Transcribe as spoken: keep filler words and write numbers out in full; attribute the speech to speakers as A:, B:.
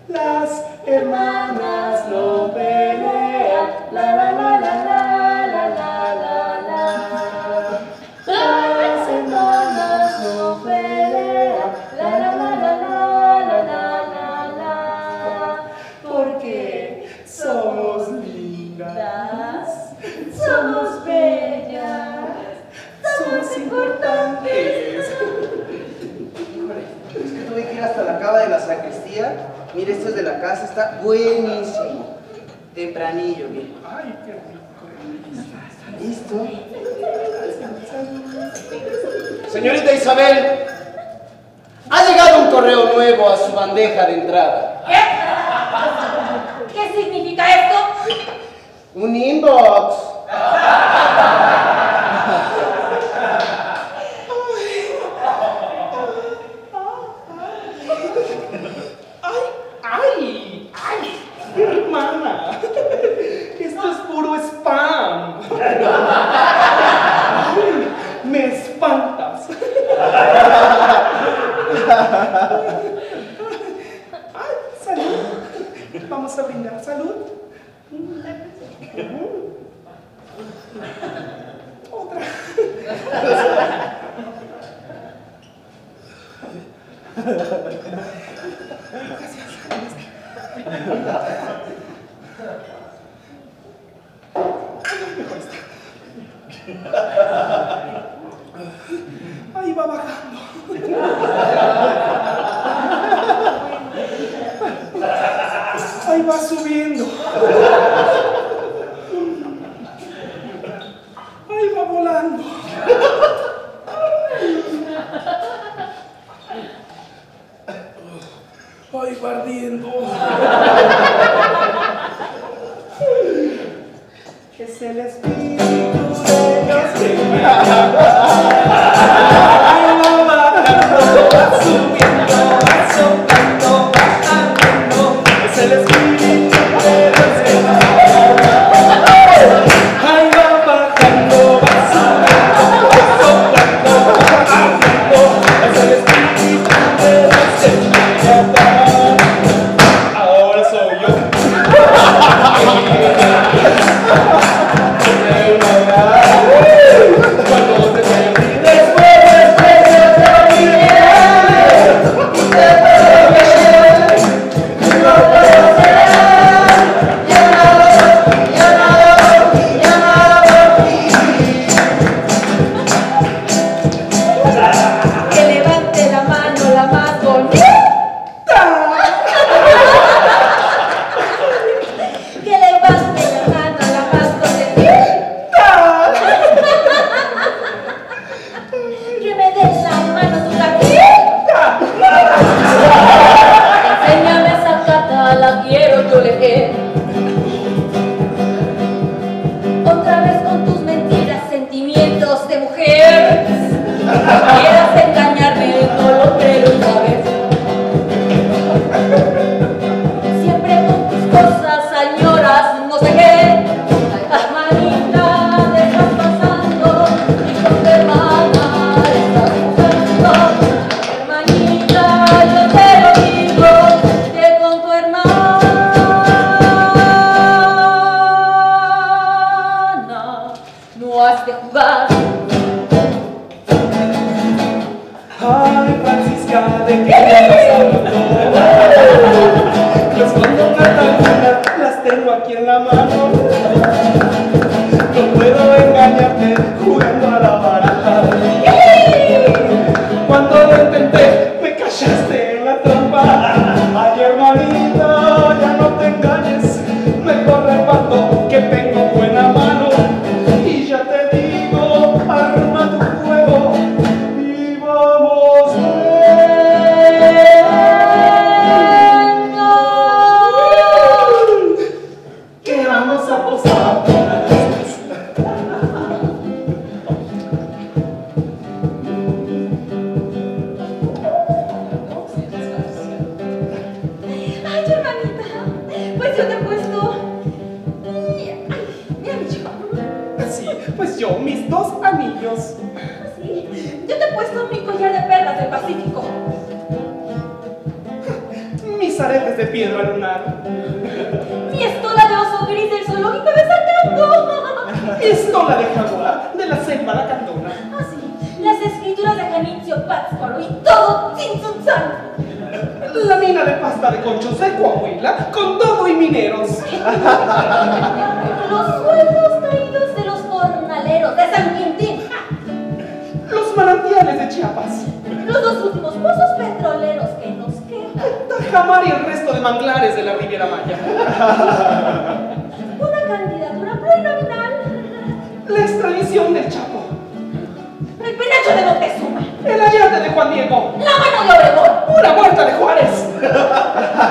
A: Las hermanas no pelean, la la la la la la la la la. Las hermanas no pelean, la la la la la la la la la. Porque somos lindas, somos bellas, somos importantes.
B: Híjole, es que tuve que ir hasta la cava de la sacristía. Mire, esto es de la casa, está buenísimo. Tempranillo, mire.
A: Ay, qué rico.
B: ¿Está listo? Señorita Isabel, ha llegado un correo nuevo a su bandeja de entrada.
C: ¿Qué? ¿Qué significa esto?
B: Un inbox.
A: ¡Ay! ¡Ay! ¡Hermana! Esto es puro spam. Ay, me espantas. ¡Ay, salud! Vamos a brindar. ¿Salud? Otra. Ahí va bajando. Ahí va subiendo. Ahí va volando. Ahí va ardiendo. Es el espíritu de Dios que me ahí va bajando, va subiendo, va soltando, va ardiendo. Es el espíritu de Dios que me ahí va bajando, va subiendo, va soltando, va ardiendo. Es el espíritu de Dios que me ahora soy yo. Cuando te perdí después, después de olvidé, y te puedo ver, no puedo ser, ya nada, ya nada por ti, ya nada por ti.
C: Que levante la mano la más bonita. Que levante la mano la más contentita. Que me des la mano tu taquita. Enséñame esa cata, la quiero yo leer. Otra vez con tus mentiras, sentimientos de mujer. Quieras engañarme, no lo creo otra vez. Siempre con tus cosas, señoras, no sé qué. Hermanita, dejas pasando y con tu hermana estás jugando. Hermanita, yo te lo digo, que con tu hermana no has de jugar.
A: Ay, Francisca, ¿de qué ya nos habló? Pues cuando Catalina las tengo aquí en la mano. No puedo engañarte jugando a la baraja. Cuando lo intenté, me cachaste en la trampa. Ay, hermanita, ya no te engañes. Mejor reparto que tengo buena mano. Y ya te digo, arma tu juego y vamos que vamos a posar.
C: Ay, hermanita, pues yo te he puesto mi, mi anillo.
A: Sí, pues yo, mis dos anillos.
C: Sí, yo te he puesto mi collar de perlas del Pacífico.
A: Mis aretes de piedra lunar.
C: Mi estola de oso gris del zoológico de Sacando.
A: Estola de jaguar de la selva lacandona.
C: Ah, sí, las escrituras de Janitzio Pátzcuaro y todo Tzintzuntzán.
A: La mina de pasta de conchos de Coahuila con todo y mineros.
C: Los sueldos caídos de los jornaleros de San Quintín.
A: Los manantiales de Chiapas.
C: Los dos últimos pozos petroleros que nos quedan.
A: Tajamar y el resto de manglares de la Riviera Maya.
C: Una candidatura plurinominal.
A: La extradición del Chapo.
C: El penacho de Moctezuma.
A: El ayate de Juan Diego.
C: La mano de Obregón.
A: Una muerta de Juárez.